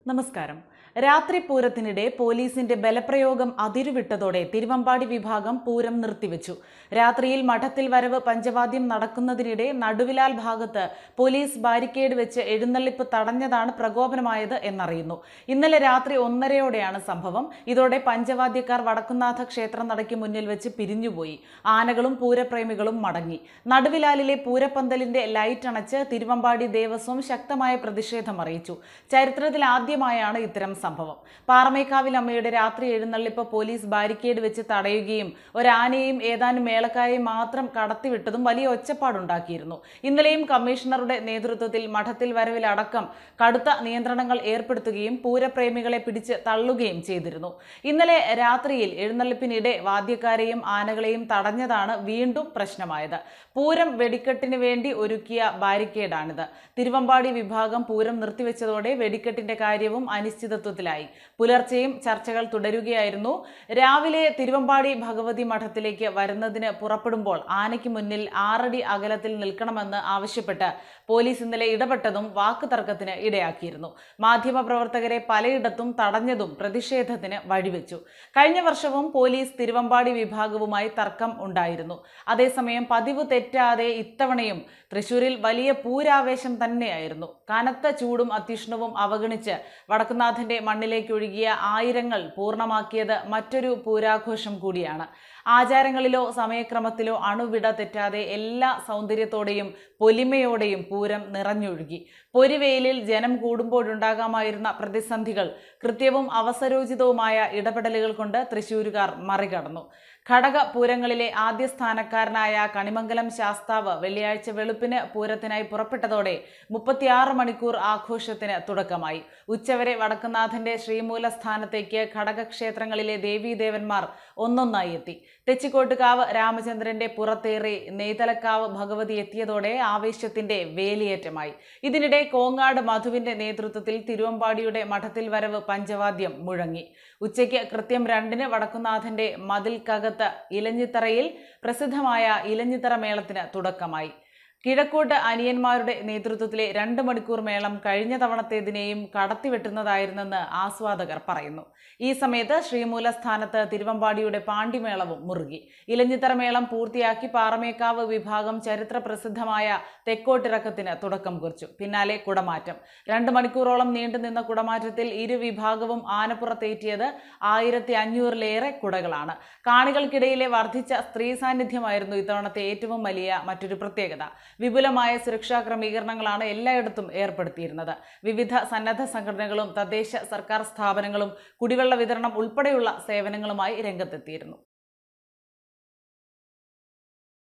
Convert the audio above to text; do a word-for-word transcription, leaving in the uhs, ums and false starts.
നമസ്കാരം. രാത്രി പൂരത്തിനിടെ പോലീസിന്റെ ബലപ്രയോഗം അതിരുവിട്ടതോടെ തിരുവമ്പാടി വിഭാഗം പൂരം നിർത്തിവെച്ചു. രാത്രിയിൽ മഠത്തിൽ വരവ് പഞ്ചവാദ്യം നടക്കുന്നതിനിടെ നടുവിലാൽ ഭാഗത്ത് പോലീസ് ബാരിക്കേഡ് വെച്ച് എഴുന്നള്ളിപ്പ് തടഞ്ഞതാണ് പ്രകോപനമായത് എന്നറിയുന്നു. ഇന്നലെ രാത്രി ഒന്നരയോടെയാണ് സംഭവം. ഇതോടെ പഞ്ചവാദ്യക്കാർ വടക്കുംനാഥ ക്ഷേത്ര നടയ്ക്ക് മുന്നിൽ വെച്ച് പിരിഞ്ഞുപോയി. ആനകളും പൂരപ്രേമികളും മടങ്ങി. നടുവിലാലിലെ പൂരപ്പന്തലിന്റെ ലൈറ്റ് അണച്ച് തിരുവമ്പാടി ദേവസ്വം ശക്തമായ പ്രതിഷേധം അറിയിച്ചു. ചരിത്രത്തിൽ ആദ്യമായാണ് ഇത്തരം സംഭവം. പാറമേക്കാവിൽ അമ്മയുടെ രാത്രി എഴുന്നള്ളിപ്പ് പോലീസ് ബാരിക്കേഡ് വെച്ച് തടയുകയും ഒരാനയും ഏതാനും മേളക്കാരെയും മാത്രം കടത്തിവിട്ടതും വലിയ ഒച്ചപ്പാടുണ്ടാക്കിയിരുന്നു. ഇന്നലെയും കമ്മീഷണറുടെ നേതൃത്വത്തിൽ മഠത്തിൽ വരവിലടക്കം കടുത്ത നിയന്ത്രണങ്ങൾ ഏർപ്പെടുത്തുകയും പൂരപ്രേമികളെ പിടിച്ച് തള്ളുകയും ചെയ്തിരുന്നു. ഇന്നലെ രാത്രിയിൽ എഴുന്നള്ളിപ്പിനിടെ വാദ്യക്കാരെയും ആനകളെയും തടഞ്ഞതാണ് വീണ്ടും പ്രശ്നമായത്. പൂരം വെടിക്കെട്ടിന് വേണ്ടി ഒരുക്കിയ ബാരിക്കേഡാണിത്. തിരുവമ്പാടി വിഭാഗം പൂരം നിർത്തിവെച്ചതോടെ വെടിക്കെട്ടിന്റെ കാര്യവും അനിശ്ചിതത്വത്തിലായി. പുലർച്ചെയും ചർച്ചകൾ തുടരുകയായിരുന്നു. രാവിലെ തിരുവമ്പാടി ഭഗവതി മഠത്തിലേക്ക് വരുന്നതിന് പുറപ്പെടുമ്പോൾ ആനയ്ക്ക് മുന്നിൽ ആറടി അകലത്തിൽ നിൽക്കണമെന്ന് ആവശ്യപ്പെട്ട് പോലീസ് ഇന്നലെ ഇടപെട്ടതും വാക്കുതർക്കത്തിന് ഇടയാക്കിയിരുന്നു. മാധ്യമപ്രവർത്തകരെ പലയിടത്തും തടഞ്ഞതും പ്രതിഷേധത്തിന് വഴിവെച്ചു. കഴിഞ്ഞ വർഷവും പോലീസ് തിരുവമ്പാടി വിഭാഗവുമായി തർക്കം ഉണ്ടായിരുന്നു. അതേസമയം പതിവ് തെറ്റാതെ ഇത്തവണയും തൃശൂരിൽ വലിയ പൂരാവേശം തന്നെയായിരുന്നു. കനത്ത ചൂടും അത്യുഷ്ണവും അവഗണിച്ച് വടക്കുംനാഥന്റെ മണ്ണിലേക്ക് ഒഴുകിയ ആയിരങ്ങൾ പൂർണ്ണമാക്കിയത് മറ്റൊരു പൂരാഘോഷം കൂടിയാണ്. ആചാരങ്ങളിലോ സമയക്രമത്തിലോ അണുവിട തെറ്റാതെ എല്ലാ സൗന്ദര്യത്തോടെയും പൊലിമയോടെയും പൂരം നിറഞ്ഞൊഴുകി. പൊരിവെയിലിൽ ജനം കൂടുമ്പോഴുണ്ടാകാമായിരുന്ന പ്രതിസന്ധികൾ കൃത്യവും അവസരോചിതവുമായ ഇടപെടലുകൾ കൊണ്ട് തൃശ്ശൂരുകാർ മറികടന്നു. ഘടക പൂരങ്ങളിലെ ആദ്യ സ്ഥാനക്കാരനായ കണിമംഗലം ശാസ്താവ് വെള്ളിയാഴ്ച വെളുപ്പിന് പൂരത്തിനായി പുറപ്പെട്ടതോടെ മുപ്പത്തിയാറ് മണിക്കൂർ ആഘോഷത്തിന് തുടക്കമായി. ഉച്ചവരെ വടക്കുംനാഥന്റെ ശ്രീമൂല സ്ഥാനത്തേക്ക് ഘടകക്ഷേത്രങ്ങളിലെ ദേവീദേവന്മാർ ഒന്നൊന്നായി എത്തി. തെച്ചിക്കോട്ടുകാവ് രാമചന്ദ്രന്റെ പുറത്തേറി നെയ്തലക്കാവ് ഭഗവതി എത്തിയതോടെ ആവേശത്തിന്റെ വേലിയേറ്റമായി. ഇതിനിടെ കോങ്ങാട് മധുവിന്റെ നേതൃത്വത്തിൽ തിരുവമ്പാടിയുടെ മഠത്തിൽ വരവ് പഞ്ചവാദ്യം മുഴങ്ങി. ഉച്ചയ്ക്ക് കൃത്യം രണ്ടിന് വടക്കുംനാഥന്റെ മതിൽക്കകത്ത് ഇലഞ്ഞിത്തറയിൽ പ്രസിദ്ധമായ ഇലഞ്ഞിത്തറ മേളത്തിന് തുടക്കമായി. കിഴക്കോട്ട് അനിയന്മാരുടെ നേതൃത്വത്തിലെ രണ്ട് മണിക്കൂർ മേളം കഴിഞ്ഞ തവണത്തേതിനെയും കടത്തിവെട്ടുന്നതായിരുന്നെന്ന് ആസ്വാദകർ പറയുന്നു. ഈ സമയത്ത് ശ്രീമൂല സ്ഥാനത്ത് തിരുവമ്പാടിയുടെ പാണ്ടിമേളവും മുറുകി. ഇലഞ്ഞിത്തറ മേളം പൂർത്തിയാക്കി പാറമേക്കാവ് വിഭാഗം ചരിത്ര പ്രസിദ്ധമായ തെക്കോട്ടിറക്കത്തിന് തുടക്കം കുറിച്ചു. പിന്നാലെ കുടമാറ്റം. രണ്ട് മണിക്കൂറോളം നീണ്ടുനിന്ന കുടമാറ്റത്തിൽ ഇരു വിഭാഗവും ആനപ്പുറത്തേറ്റിയത് ആയിരത്തി അഞ്ഞൂറിലേറെ കുടകളാണ്. കാണികൾക്കിടയിലെ വർദ്ധിച്ച സ്ത്രീ സാന്നിധ്യമായിരുന്നു ഇത്തവണത്തെ ഏറ്റവും വലിയ മറ്റൊരു പ്രത്യേകത. വിപുലമായ സുരക്ഷാ ക്രമീകരണങ്ങളാണ് എല്ലായിടത്തും ഏർപ്പെടുത്തിയിരുന്നത്. വിവിധ സന്നദ്ധ സംഘടനകളും തദ്ദേശ സർക്കാർ സ്ഥാപനങ്ങളും കുടിവെള്ള വിതരണം ഉൾപ്പെടെയുള്ള സേവനങ്ങളുമായി രംഗത്തെത്തിയിരുന്നു.